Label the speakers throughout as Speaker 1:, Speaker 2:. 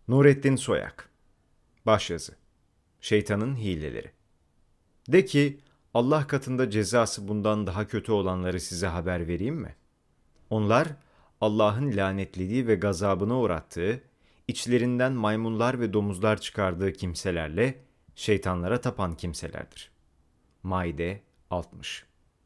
Speaker 1: Nurettin Soyak. Başyazı. Şeytanın hileleri. De ki, Allah katında cezası bundan daha kötü olanları size haber vereyim mi? Onlar, Allah'ın lanetlediği ve gazabına uğrattığı, içlerinden maymunlar ve domuzlar çıkardığı kimselerle şeytanlara tapan kimselerdir. Maide 60.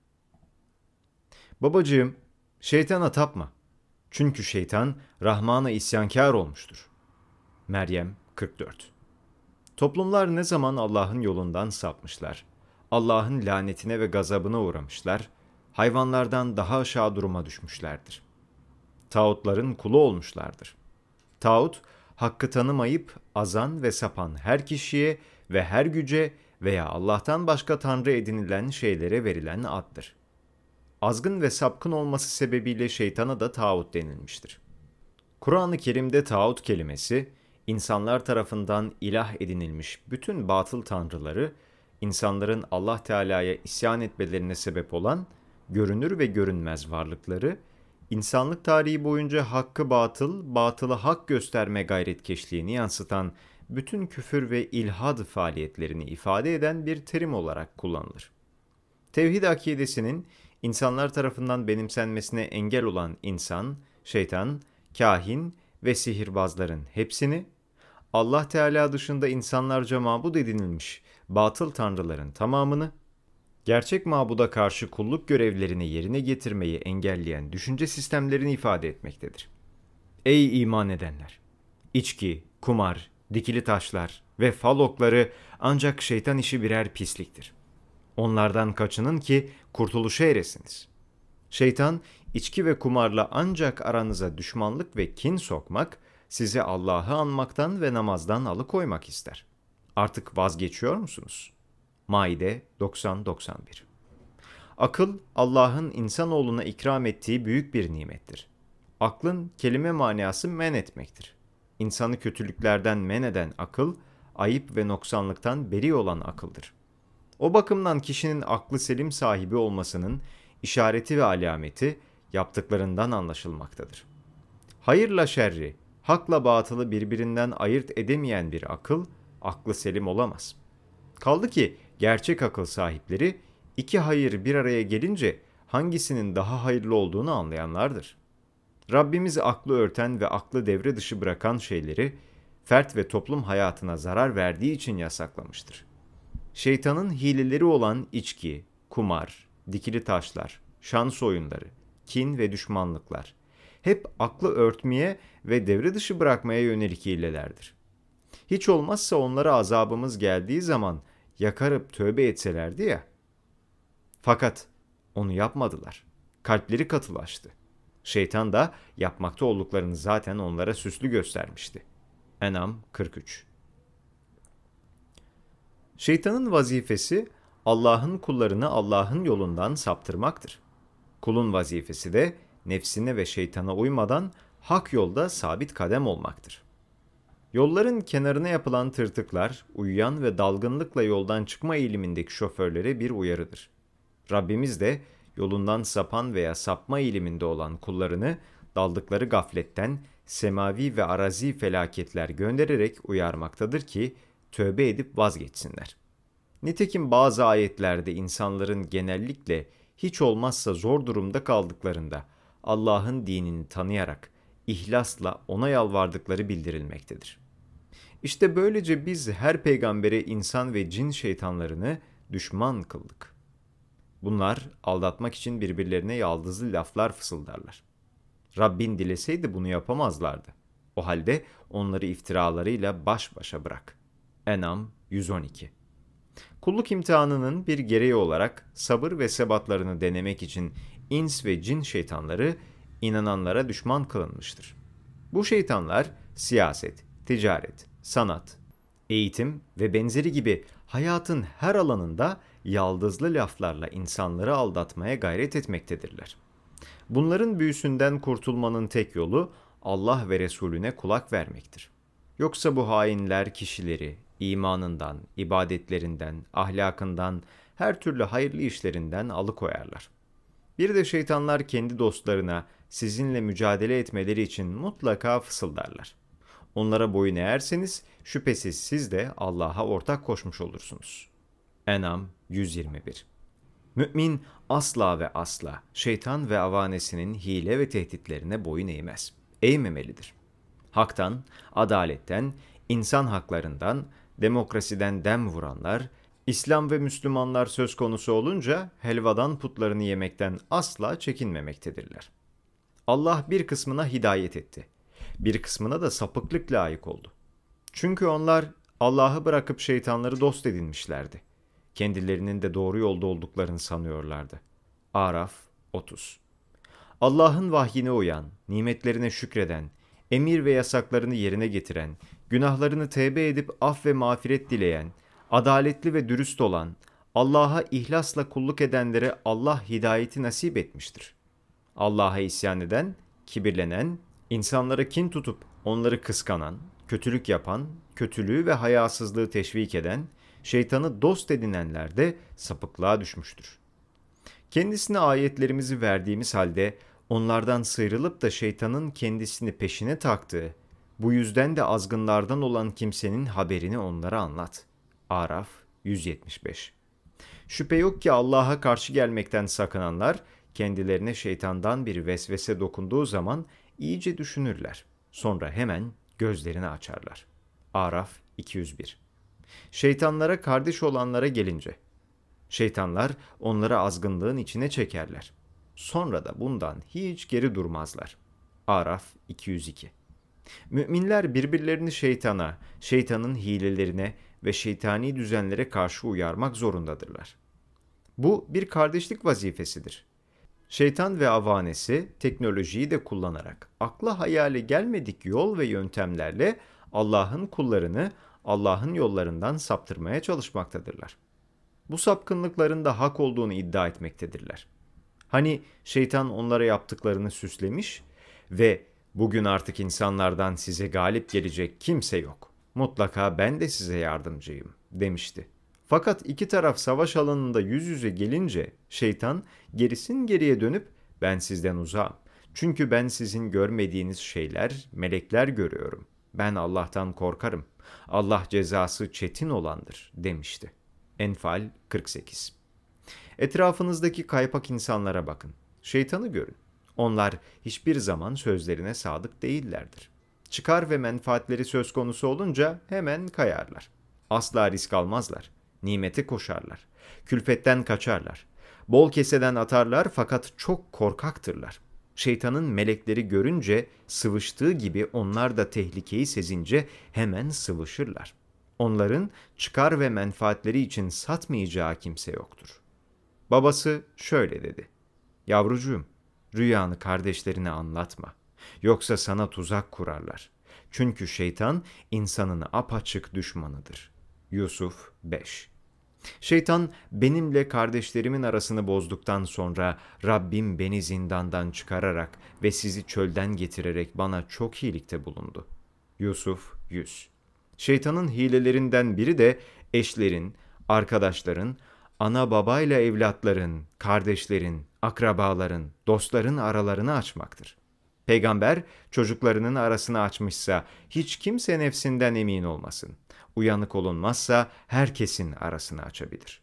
Speaker 1: Babacığım, şeytana tapma. Çünkü şeytan Rahman'a isyankâr olmuştur. Meryem 44. Toplumlar ne zaman Allah'ın yolundan sapmışlar, Allah'ın lanetine ve gazabına uğramışlar, hayvanlardan daha aşağı duruma düşmüşlerdir. Tağutların kulu olmuşlardır. Tağut, hakkı tanımayıp azan ve sapan her kişiye ve her güce veya Allah'tan başka tanrı edinilen şeylere verilen addır. Azgın ve sapkın olması sebebiyle şeytana da tağut denilmiştir. Kur'an-ı Kerim'de tağut kelimesi, insanlar tarafından ilah edinilmiş bütün batıl tanrıları, insanların Allah Teala'ya isyan etmelerine sebep olan görünür ve görünmez varlıkları, insanlık tarihi boyunca hakkı batıl, batılı hak gösterme gayretkeşliğini yansıtan bütün küfür ve ilhad faaliyetlerini ifade eden bir terim olarak kullanılır. Tevhid akidesinin insanlar tarafından benimsenmesine engel olan insan, şeytan, kahin ve sihirbazların hepsini, Allah Teala dışında insanlarca mabud edinilmiş batıl tanrıların tamamını, gerçek mabuda karşı kulluk görevlerini yerine getirmeyi engelleyen düşünce sistemlerini ifade etmektedir. Ey iman edenler! İçki, kumar, dikili taşlar ve fal okları ancak şeytan işi birer pisliktir. Onlardan kaçının ki kurtuluşa eresiniz. Şeytan, içki ve kumarla ancak aranıza düşmanlık ve kin sokmak, sizi Allah'ı anmaktan ve namazdan alıkoymak ister. Artık vazgeçiyor musunuz? Maide 90-91. Akıl, Allah'ın insanoğluna ikram ettiği büyük bir nimettir. Aklın kelime manası men etmektir. İnsanı kötülüklerden men eden akıl, ayıp ve noksanlıktan beri olan akıldır. O bakımdan kişinin aklı selim sahibi olmasının işareti ve alameti yaptıklarından anlaşılmaktadır. Hayırla şerri, hakla batılı birbirinden ayırt edemeyen bir akıl, aklı selim olamaz. Kaldı ki gerçek akıl sahipleri iki hayır bir araya gelince hangisinin daha hayırlı olduğunu anlayanlardır. Rabbimiz aklı örten ve aklı devre dışı bırakan şeyleri fert ve toplum hayatına zarar verdiği için yasaklamıştır. Şeytanın hileleri olan içki, kumar, dikili taşlar, şans oyunları, kin ve düşmanlıklar hep aklı örtmeye ve devre dışı bırakmaya yönelik hilelerdir. Hiç olmazsa onlara azabımız geldiği zaman yakarıp tövbe etselerdi ya. Fakat onu yapmadılar. Kalpleri katılaştı. Şeytan da yapmakta olduklarını zaten onlara süslü göstermişti. En'am 43. Şeytanın vazifesi Allah'ın kullarını Allah'ın yolundan saptırmaktır. Kulun vazifesi de nefsine ve şeytana uymadan hak yolda sabit kadem olmaktır. Yolların kenarına yapılan tırtıklar, uyuyan ve dalgınlıkla yoldan çıkma eğilimindeki şoförlere bir uyarıdır. Rabbimiz de yolundan sapan veya sapma eğiliminde olan kullarını daldıkları gafletten semavi ve arazi felaketler göndererek uyarmaktadır ki tövbe edip vazgeçsinler. Nitekim bazı ayetlerde insanların genellikle hiç olmazsa zor durumda kaldıklarında Allah'ın dinini tanıyarak ihlasla ona yalvardıkları bildirilmektedir. İşte böylece biz her peygambere insan ve cin şeytanlarını düşman kıldık. Bunlar aldatmak için birbirlerine yaldızlı laflar fısıldarlar. Rabbin dileseydi bunu yapamazlardı. O halde onları iftiralarıyla baş başa bırak. En'am 112. Kulluk imtihanının bir gereği olarak sabır ve sebatlarını denemek için ins ve cin şeytanları inananlara düşman kılınmıştır. Bu şeytanlar siyaset, ticaret, sanat, eğitim ve benzeri gibi hayatın her alanında yaldızlı laflarla insanları aldatmaya gayret etmektedirler. Bunların büyüsünden kurtulmanın tek yolu Allah ve Resulüne kulak vermektir. Yoksa bu hainler kişileri imanından, ibadetlerinden, ahlakından, her türlü hayırlı işlerinden alıkoyarlar. Bir de şeytanlar kendi dostlarına sizinle mücadele etmeleri için mutlaka fısıldarlar. Onlara boyun eğerseniz şüphesiz siz de Allah'a ortak koşmuş olursunuz. En'am 121. Mümin asla ve asla şeytan ve avanesinin hile ve tehditlerine boyun eğmez. Eğmemelidir. Haktan, adaletten, insan haklarından, demokrasiden dem vuranlar, İslam ve Müslümanlar söz konusu olunca helvadan putlarını yemekten asla çekinmemektedirler. Allah bir kısmına hidayet etti. Bir kısmına da sapıklık layık oldu. Çünkü onlar Allah'ı bırakıp şeytanları dost edinmişlerdi. Kendilerinin de doğru yolda olduklarını sanıyorlardı. Araf 30. Allah'ın vahyine uyan, nimetlerine şükreden, emir ve yasaklarını yerine getiren, günahlarını tevbe edip af ve mağfiret dileyen, adaletli ve dürüst olan, Allah'a ihlasla kulluk edenlere Allah hidayeti nasip etmiştir. Allah'a isyan eden, kibirlenen, insanlara kin tutup onları kıskanan, kötülük yapan, kötülüğü ve hayasızlığı teşvik eden, şeytanı dost edinenler de sapıklığa düşmüştür. Kendisine ayetlerimizi verdiğimiz halde onlardan sıyrılıp da şeytanın kendisini peşine taktığı, bu yüzden de azgınlardan olan kimsenin haberini onlara anlat. Araf 175. Şüphe yok ki Allah'a karşı gelmekten sakınanlar, kendilerine şeytandan bir vesvese dokunduğu zaman iyice düşünürler. Sonra hemen gözlerini açarlar. Araf 201. Şeytanlara kardeş olanlara gelince, şeytanlar onları azgınlığın içine çekerler. Sonra da bundan hiç geri durmazlar. Araf 202. Müminler birbirlerini şeytana, şeytanın hilelerine ve şeytani düzenlere karşı uyarmak zorundadırlar. Bu bir kardeşlik vazifesidir. Şeytan ve avanesi teknolojiyi de kullanarak akla hayale gelmedik yol ve yöntemlerle Allah'ın kullarını Allah'ın yollarından saptırmaya çalışmaktadırlar. Bu sapkınlıkların da hak olduğunu iddia etmektedirler. Hani şeytan onlara yaptıklarını süslemiş ve bugün artık insanlardan size galip gelecek kimse yok. Mutlaka ben de size yardımcıyım demişti. Fakat iki taraf savaş alanında yüz yüze gelince şeytan gerisin geriye dönüp ben sizden uzağım. Çünkü ben sizin görmediğiniz şeyler, melekler görüyorum. Ben Allah'tan korkarım. Allah cezası çetin olandır demişti. Enfal 48. Etrafınızdaki kaypak insanlara bakın. Şeytanı görün. Onlar hiçbir zaman sözlerine sadık değillerdir. Çıkar ve menfaatleri söz konusu olunca hemen kayarlar. Asla risk almazlar. Nimete koşarlar. Külfetten kaçarlar. Bol keseden atarlar fakat çok korkaktırlar. Şeytanın melekleri görünce sıvıştığı gibi onlar da tehlikeyi sezince hemen sıvışırlar. Onların çıkar ve menfaatleri için satmayacağı kimse yoktur. Babası şöyle dedi. Yavrucuğum, rüyanı kardeşlerine anlatma. Yoksa sana tuzak kurarlar. Çünkü şeytan insanın apaçık düşmanıdır. Yusuf 5. Şeytan benimle kardeşlerimin arasını bozduktan sonra Rabbim beni zindandan çıkararak ve sizi çölden getirerek bana çok iyilikte bulundu. Yusuf 100. Şeytanın hilelerinden biri de eşlerin, arkadaşların, ana babayla evlatların, kardeşlerin, akrabaların, dostların aralarını açmaktır. Peygamber çocuklarının arasını açmışsa hiç kimse nefsinden emin olmasın. Uyanık olunmazsa herkesin arasını açabilir.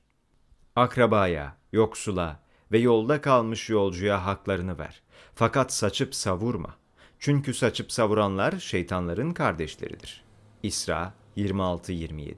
Speaker 1: Akrabaya, yoksula ve yolda kalmış yolcuya haklarını ver. Fakat saçıp savurma. Çünkü saçıp savuranlar şeytanların kardeşleridir. İsra 26-27.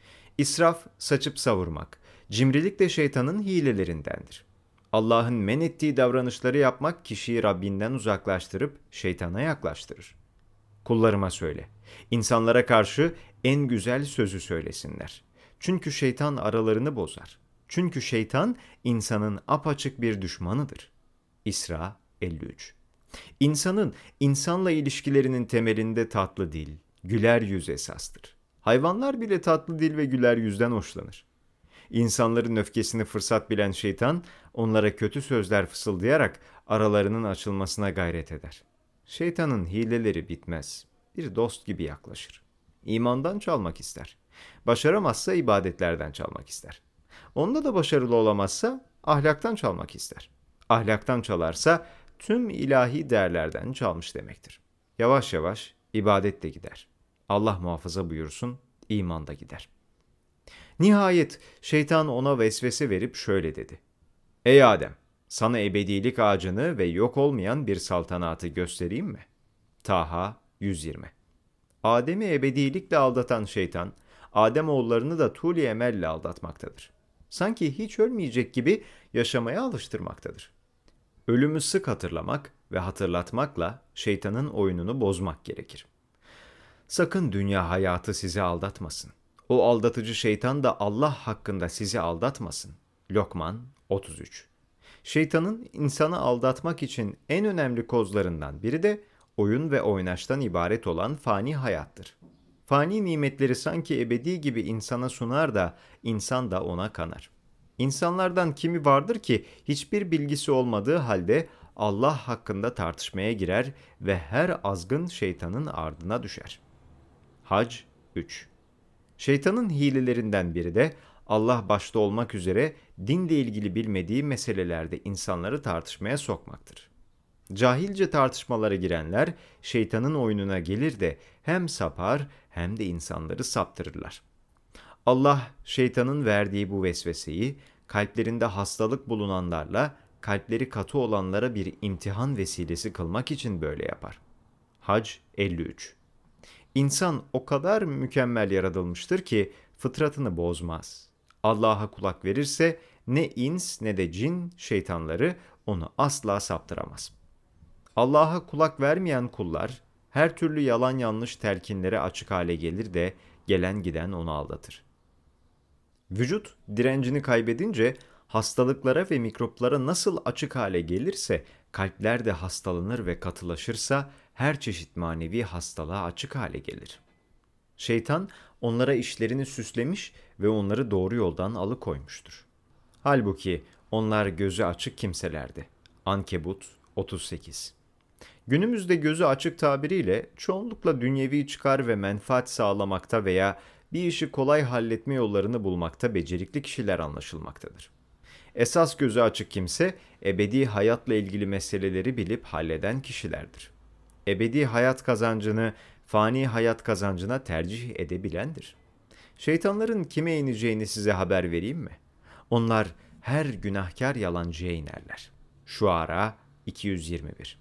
Speaker 1: İsraf, saçıp savurmak, cimrilik de şeytanın hilelerindendir. Allah'ın men ettiği davranışları yapmak kişiyi Rabbinden uzaklaştırıp şeytana yaklaştırır. Kullarıma söyle, insanlara karşı en güzel sözü söylesinler. Çünkü şeytan aralarını bozar. Çünkü şeytan insanın apaçık bir düşmanıdır. İsra 53. İnsanın insanla ilişkilerinin temelinde tatlı dil, güler yüz esastır. Hayvanlar bile tatlı dil ve güler yüzden hoşlanır. İnsanların öfkesini fırsat bilen şeytan, onlara kötü sözler fısıldayarak aralarının açılmasına gayret eder. Şeytanın hileleri bitmez. Bir dost gibi yaklaşır. İmandan çalmak ister. Başaramazsa ibadetlerden çalmak ister. Onda da başarılı olamazsa ahlaktan çalmak ister. Ahlaktan çalarsa tüm ilahi değerlerden çalmış demektir. Yavaş yavaş ibadet de gider. Allah muhafaza buyursun, iman da gider. Nihayet şeytan ona vesvese verip şöyle dedi. Ey Adem, sana ebedilik ağacını ve yok olmayan bir saltanatı göstereyim mi? Taha 120. Adem'i ebedilikle aldatan şeytan, Adem oğullarını da tûl-i emelle aldatmaktadır. Sanki hiç ölmeyecek gibi yaşamaya alıştırmaktadır. Ölümü sık hatırlamak ve hatırlatmakla şeytanın oyununu bozmak gerekir. Sakın dünya hayatı sizi aldatmasın. O aldatıcı şeytan da Allah hakkında sizi aldatmasın. Lokman 33. Şeytanın insanı aldatmak için en önemli kozlarından biri de oyun ve oynaştan ibaret olan fani hayattır. Fani nimetleri sanki ebedi gibi insana sunar da insan da ona kanar. İnsanlardan kimi vardır ki hiçbir bilgisi olmadığı halde Allah hakkında tartışmaya girer ve her azgın şeytanın ardına düşer. Hac 3. Şeytanın hilelerinden biri de Allah başta olmak üzere dinle ilgili bilmediği meselelerde insanları tartışmaya sokmaktır. Cahilce tartışmalara girenler şeytanın oyununa gelir de hem sapar hem de insanları saptırırlar. Allah şeytanın verdiği bu vesveseyi kalplerinde hastalık bulunanlarla kalpleri katı olanlara bir imtihan vesilesi kılmak için böyle yapar. Hac 53. İnsan o kadar mükemmel yaratılmıştır ki fıtratını bozmaz. Allah'a kulak verirse ne ins ne de cin şeytanları onu asla saptıramaz. Allah'a kulak vermeyen kullar her türlü yalan yanlış telkinlere açık hale gelir de gelen giden onu aldatır. Vücut direncini kaybedince hastalıklara ve mikroplara nasıl açık hale gelirse kalpler de hastalanır ve katılaşırsa her çeşit manevi hastalığa açık hale gelir. Şeytan onlara işlerini süslemiş ve onları doğru yoldan alıkoymuştur. Halbuki onlar gözü açık kimselerdi. Ankebut 38. Günümüzde gözü açık tabiriyle çoğunlukla dünyevi çıkar ve menfaat sağlamakta veya bir işi kolay halletme yollarını bulmakta becerikli kişiler anlaşılmaktadır. Esas gözü açık kimse, ebedi hayatla ilgili meseleleri bilip halleden kişilerdir. Ebedi hayat kazancını, fani hayat kazancına tercih edebilendir. Şeytanların kime ineceğini size haber vereyim mi? Onlar her günahkar yalancıya inerler. Şuara 221.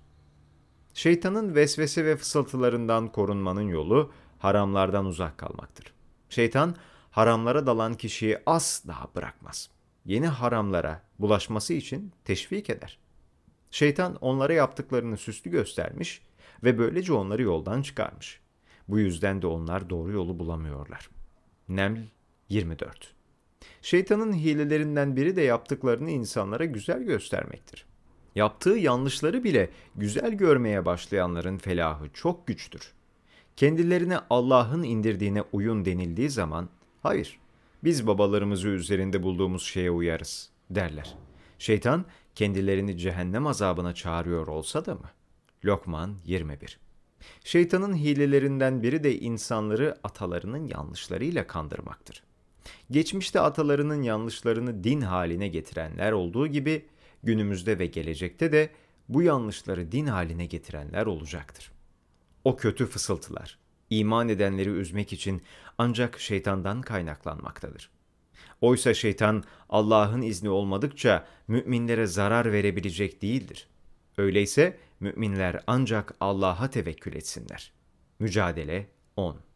Speaker 1: Şeytanın vesvese ve fısıltılarından korunmanın yolu haramlardan uzak kalmaktır. Şeytan haramlara dalan kişiyi asla bırakmaz. Yeni haramlara bulaşması için teşvik eder. Şeytan onlara yaptıklarını süslü göstermiş ve böylece onları yoldan çıkarmış. Bu yüzden de onlar doğru yolu bulamıyorlar. Neml 24. Şeytanın hilelerinden biri de yaptıklarını insanlara güzel göstermektir. Yaptığı yanlışları bile güzel görmeye başlayanların felahı çok güçtür. Kendilerine Allah'ın indirdiğine uyun denildiği zaman, hayır, biz babalarımızı üzerinde bulduğumuz şeye uyarız derler. Şeytan kendilerini cehennem azabına çağırıyor olsa da mı? Lokman 21. Şeytanın hilelerinden biri de insanları atalarının yanlışlarıyla kandırmaktır. Geçmişte atalarının yanlışlarını din haline getirenler olduğu gibi günümüzde ve gelecekte de bu yanlışları din haline getirenler olacaktır. O kötü fısıltılar, iman edenleri üzmek için ancak şeytandan kaynaklanmaktadır. Oysa şeytan Allah'ın izni olmadıkça müminlere zarar verebilecek değildir. Öyleyse müminler ancak Allah'a tevekkül etsinler. Mücadele 10.